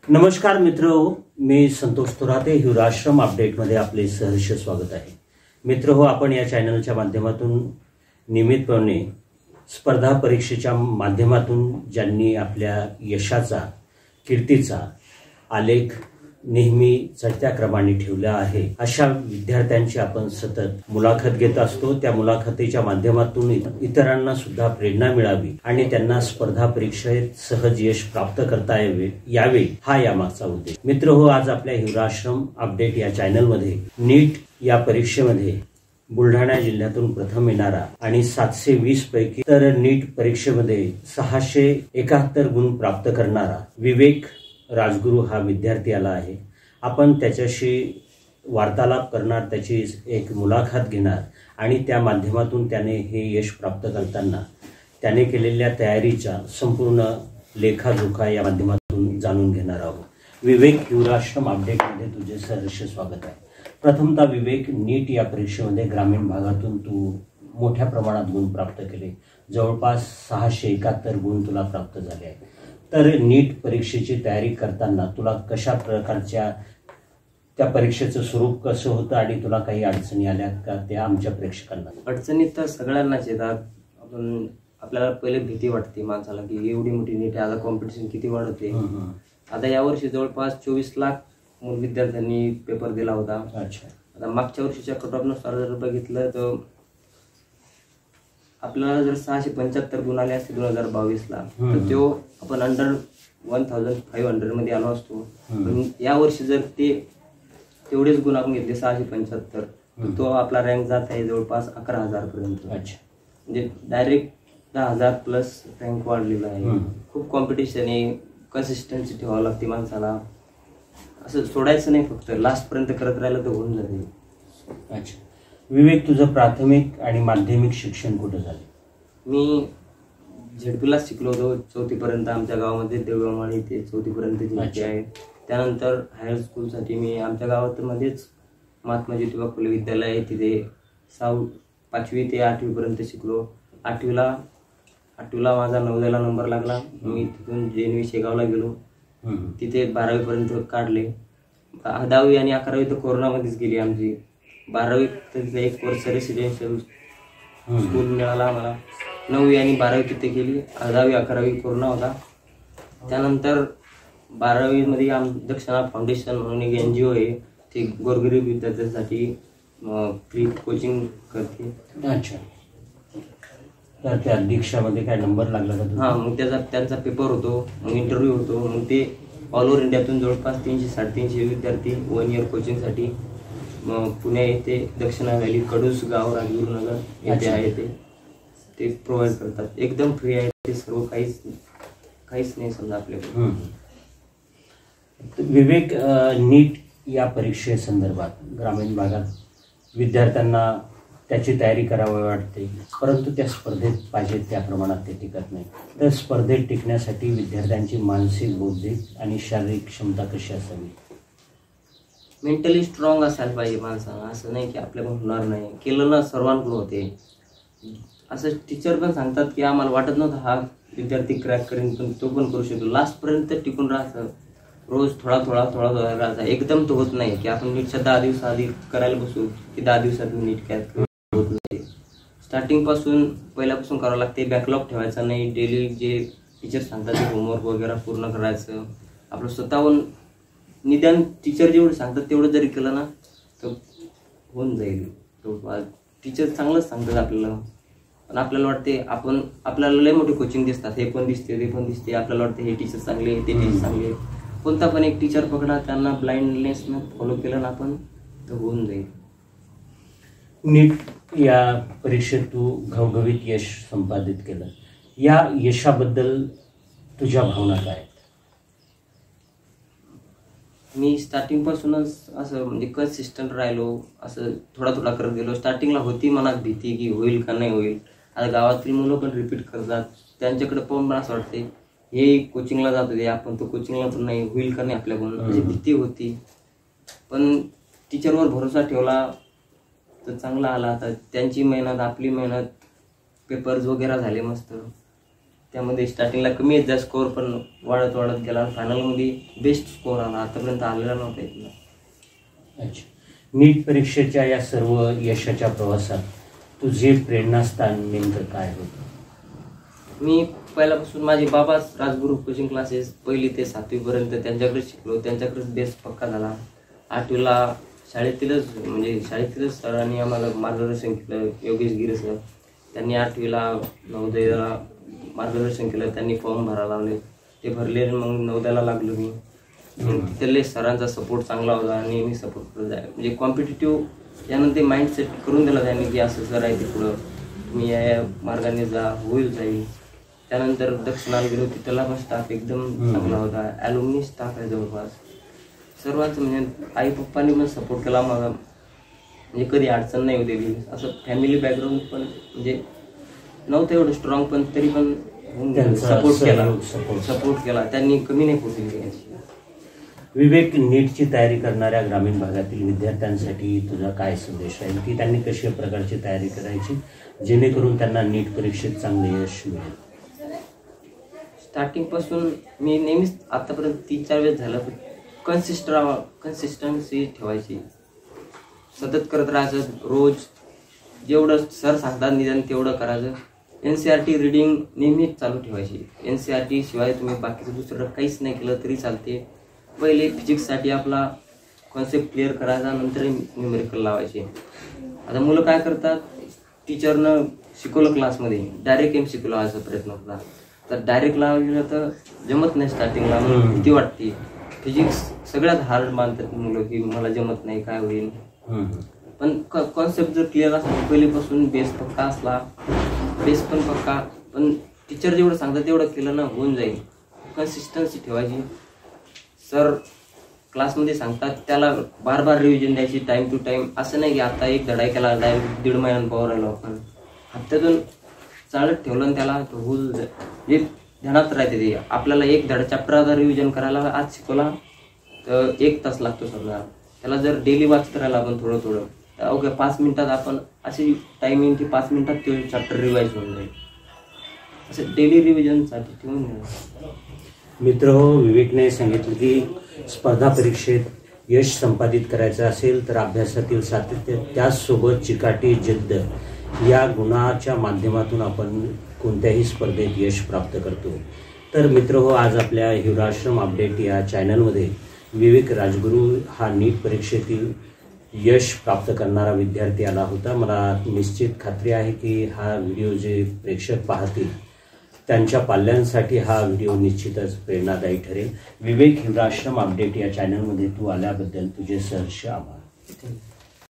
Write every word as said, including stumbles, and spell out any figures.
नमस्कार मित्रहो, मी संतोष थोराते. हिवराश्रम अपडेटमध्ये आपले सहर्ष स्वागत आहे. मित्रहो, आपण या चॅनलच्या माध्यमातून नियमितपणे स्पर्धा परीक्षेच्या माध्यमातून ज्यांनी आपल्या यशाचा, कीर्तीचा आलेख नेहमी चढत्या क्रमाने ठेवला आहे, अशा विद्यार्थ्यांची आपण सतत मुलाखत घेत असतो. त्या मुलाखतीच्या माध्यमातून इतरांना सुद्धा प्रेरणा मिळावी आणि त्यांना स्पर्धा परीक्षेत सहज यश प्राप्त करता यावे यावे हा यामागचा उद्देश. मित्रहो, आज आपल्या हिवराश्रम अपडेट या चॅनलमध्ये नीट या परीक्षेमध्ये बुलढाणा जिल्ह्यातून प्रथम येणारा आणि सातशे वीस पैकी तर नीट परीक्षेमध्ये सहाशे एकाहत्तर गुण प्राप्त करणारा विवेक राजगुरू हा विद्यार्थी आला आहे. आपण त्याच्याशी वार्तालाप करणार, त्याची एक मुलाखत घेणार आणि त्या माध्यमातून त्याने हे यश प्राप्त करताना त्याने केलेल्या तयारीचा संपूर्ण लेखाजोखा या माध्यमातून जाणून घेणार आहोत. विवेक, हिवराश्रम अपडेटमध्ये तुझे सहर्ष स्वागत आहे. प्रथमतः विवेक, नीट या परीक्षेमध्ये ग्रामीण भागातून तू मोठ्या प्रमाणात गुण प्राप्त केले. जवळपास सहाशे एकाहत्तर गुण तुला प्राप्त झाले आहे. तर नीट परीक्षेची तयारी करताना तुला कशा प्रकारच्या त्या परीक्षेचं स्वरूप कसं होतं आणि तुला काही अडचणी आल्या का, त्या आमच्या प्रेक्षकांना? अडचणी तर सगळ्यांनाच येतात. आपण आपल्याला पहिले भीती वाटते माणसाला की एवढी मोठी नीट आहे, आता कॉम्पिटिशन किती वाढते. आता यावर्षी जवळपास चोवीस लाख विद्यार्थ्यांनी पेपर दिला होता. अच्छा. आता मागच्या वर्षीच्या कट ऑफ नुसार जर बघितलं तर आपल्याला जर सहाशे पंच्याहत्तर गुण आले असते दोन हजार बावीस ला, तर तो आपण under one thousand five hundred मध्ये आलो असतो. पण या वर्षी जर ते तेवढेच गुण आपण घेतले सहाशे पंच्याहत्तर, तो आपला रँक जात आहे जवळपास अकरा हजार पर्यंत. अच्छा. म्हणजे डायरेक्ट दहा हजार प्लस रँक वाढलेला आहे. खूप कॉम्पिटिशन आहे, कन्सिस्टन्सी ठेवावं लागते माणसाला. असं सोडायचं नाही, फक्त लास्ट पर्यंत करत राहिलं तर होऊन जाते. अच्छा. विवेक, तुझं प्राथमिक आणि माध्यमिक शिक्षण कुठं झालं? मी झेडपीलाच शिकलो होतो चौथीपर्यंत. आमच्या गावामध्ये देवळमाळी ते चौथीपर्यंत झेडपी आहे. त्यानंतर हायर स्कूलसाठी मी आमच्या गावामध्येच महात्मा ज्योतिबा फुले विद्यालय आहे, तिथे सहा पाचवी ते आठवीपर्यंत शिकलो. आठवीला आठवीला माझा नवोदयला नंबर लागला. मी तिथून जे एन व्ही शेगावला गेलो, तिथे बारावीपर्यंत काढले. दहावी आणि अकरावी तर कोरोनामध्येच गेली आमची. बारावी तिथे एक वर्ष रेसिडेन्शियल स्कूल मिळाला आम्हाला. नववी आणि बारावी तिथे गेली. दहावी अकरावी कोरोना होता. त्यानंतर बारावीमध्ये आम दक्षिणा फाउंडेशन म्हणून एक एन जी ओ आहे, ते गोरगरीब विद्यार्थ्यांसाठी फ्री कोचिंग करते. अच्छा. तर त्या दीक्षामध्ये काय नंबर लागला का? हां, मग त्याचा त्यांचा पेपर होतो, मग इंटरव्ह्यू होतो. मग ते ऑल ओव्हर इंडियातून जवळपास तीनशे साडेतीनशे विद्यार्थी वन इयर कोचिंगसाठी मग पुणे येथे दक्षिणा व्हॅली कडूस गाव राजगुरुनगर येथे आहे, ते ते प्रोव्हाइड करतात. एकदम फ्री आहे ते सर्व, काहीच काहीच नाही समजा आपल्याकडे. विवेक, नीट या परीक्षेसंदर्भात ग्रामीण भागात विद्यार्थ्यांना त्याची तयारी करावी वाटते, परंतु त्या स्पर्धेत पाहिजे त्या प्रमाणात ते टिकत नाही. तर स्पर्धेत टिकण्यासाठी विद्यार्थ्यांची मानसिक, बौद्धिक आणि शारीरिक क्षमता कशी असावी? मेंटली स्ट्रॉंग असायला पाहिजे माणसाला. असं नाही की आपल्याकडून होणार नाही, केलं ना सर्वांकडून होते. असं टीचर पण सांगतात की आम्हाला वाटत नव्हतं हा विद्यार्थी क्रॅक करेन, पण तो पण करू शकतो. लास्टपर्यंत टिकून राहायचं, रोज थोडा थोडा थोडा थोडा राहायचा. एकदम तो होत नाही की आपण नीटच्या दहा दिवस आधी करायला बसू की दहा दिवसात मी नीट क्रॅक होत नाही. स्टार्टिंग पासून पहिल्यापासून करावं लागते. बॅकलॉग ठेवायचा नाही. डेली जे टीचर सांगतात ते होमवर्क वगैरे पूर्ण करायचं. आपलं स्वतःहून निदान टीचर जेवढं सांगतात तेवढं जरी केलं ना तर होऊन जाईल. टीचर चांगलंच सांगतात आपल्याला, पण आपल्याला वाटते आपण आपल्याला लय मोठे कोचिंग दिसतात, हे पण दिसते ते पण दिसते. आपल्याला वाटते हे टीचर चांगले, ते टीचर चांगले. कोणता पण एक टीचर पकडा, त्यांना ब्लाइंडनेसनं फॉलो केलं ना आपण तर होऊन जाईल. नीट या परीक्षेत तू घवघवीत यश संपादित केलं. या यशाबद्दल तुझ्या भावना काय आहेत? मी स्टार्टिंगपासूनच असं म्हणजे कन्सिस्टंट राहिलो, असं थोडा थोडा करत गेलो. स्टार्टिंगला होती मनात भीती की होईल का नाही होईल. आता गावातील मुलं पण रिपीट करतात, त्यांच्याकडे पाहून पण असं वाटते हे कोचिंगला जात होते, आपण तो कोचिंगला पण नाही, होईल का नाही आपल्याकडून, म्हणजे भीती होती. पण टीचरवर भरोसा ठेवला तर चांगला आला. आता त्यांची मेहनत, आपली मेहनत, पेपर्स वगैरे झाले मस्त. त्यामध्ये स्टार्टिंगला कमी येत जा स्कोअर पण वाढत वाढत गेला आणि फायनलमध्ये बेस्ट स्कोअर आला, आतापर्यंत आलेला नव्हता इथला. अच्छा, नीट परीक्षेच्या या सर्व यशाच्या प्रवासात तुझे प्रेरणास्थान नेमकं काय होतं? मी पहिल्यापासून माझे बाबाच राजगुरू कोचिंग क्लासेस पहिली ते सातवीपर्यंत त्यांच्याकडेच शिकलो, त्यांच्याकडेच बेस पक्का झाला. आठवीला शाळेतीलच म्हणजे शाळेतीलच सरांनी आम्हाला मार्गदर्शन केलं, योगेश गिरे सर. त्यांनी आठवीला नवोदयाला मार्गदर्शन केलं, त्यांनी फॉर्म भरायला लावले, ते भरले. मग नवोदयाला लागलो मी. तिथले सरांचा सपोर्ट चांगला होता आणि मी सपोर्ट करत जाय म्हणजे कॉम्पिटिटिव्ह यानंतर माइंडसेट करून दिला त्यांनी की असं सर आहे ते पुढं मी या मार्गाने जा होईल जाईल. त्यानंतर दक्षिणाला गेलो, तिथला पण स्टाफ एकदम चांगला होता, ॲल्युमिनी स्टाफ आहे जवळपास सर्वांचं. म्हणजे आई पप्पांनी पण सपोर्ट केला मला, म्हणजे कधी अडचण नाही होती. असं फॅमिली बॅकग्राऊंड पण म्हणजे नव्हतं एवढं स्ट्रॉंग, पण तरी पण सपोर्ट केला सपोर्ट केला त्यांनी, कमी नाही पडली. विवेक, नीटची तयारी करणाऱ्या ग्रामीण भागातील विद्यार्थ्यांसाठी तुझा काय संदेश आहे की त्यांनी कशा प्रकारची तयारी करायची जेणेकरून त्यांना नीट परीक्षेत चांगले यश मिळेल? स्टार्टिंग पासून मी नेहमीच आतापर्यंत तीन चार वेळेस झालं कन्सिस्ट राहा कन्सिस्टन्सी ठेवायची, सतत करत राहायचं. रोज जेवढं सर सांगतात निदान तेवढं करायचं. N C R T reading नेहमीच चालू ठेवायची. एन सी आर टी शिवाय तुम्ही बाकीचं दुसरं काहीच नाही केलं तरी चालते. पहिले फिजिक्ससाठी आपला कॉन्सेप्ट क्लिअर करायचा, नंतर न्यूमेरिकल लावायचे. आता मुलं काय करतात, टीचरनं शिकवलं क्लासमध्ये डायरेक्ट एम शिकवलं लावायचा प्रयत्न होता, तर डायरेक्ट लावलेलं तर जमत नाही. स्टार्टिंगला भीती वाटते. फिजिक्स सगळ्यात हार्ड मानतात मुलं की मला जमत नाही काय होईल. पण कॉन्सेप्ट जर क्लिअर असला पहिलेपासून बेस पक्का असला, बेस पण पक्का, पण टीचर जेवढं सांगतात तेवढं केलं ना होऊन जाईल. कन्सिस्टन्सी ठेवायची. सर क्लासमध्ये सांगतात त्याला बार बार रिव्हिजन द्यायची टाईम टू टाईम. असं नाही की आता एक धडा केला डायरेक्ट दीड महिन्यात पावर आलो आपण. हप्त्यातून चालत ठेवलं आणि त्याला होईल जे ध्यानात राहते ते. आपल्याला एक धडा चॅप्टर रिव्हिजन करायला आज शिकवला तर एक तास लागतो समजा, त्याला जर डेली वाचत राहिला आपण थोडं थोडं तर ओके पाच मिनिटात आपण अशी टाईम येईल की पाच मिनिटात तो चॅप्टर रिवाईज होऊन जाईल. असं डेली रिव्हिजनसाठी ठेवून द्या. मित्र हो, विवेकने सांगितलं की स्पर्धा परीक्षेत यश संपादित करायचं असेल तर अभ्यासातील सातत्य त्याचसोबत चिकाटी जिद्द या गुणाच्या माध्यमातून आपण कोणत्याही स्पर्धेत यश प्राप्त करतो. तर मित्र हो, आज आपल्या हिवराश्रम अपडेट या चॅनलमध्ये विवेक राजगुरू हा नीट परीक्षेतील यश प्राप्त करणारा विद्यार्थी आला होता. मला निश्चित खात्री आहे की हा व्हिडिओ जे प्रेक्षक पाहतील त्यांच्या पाल्यांसाठी हा व्हिडिओ निश्चितच प्रेरणादायी ठरेल. विवेक हिवराश्रम अपडेट या चॅनलमध्ये तू आल्याबद्दल तुझे सहर्ष आभार.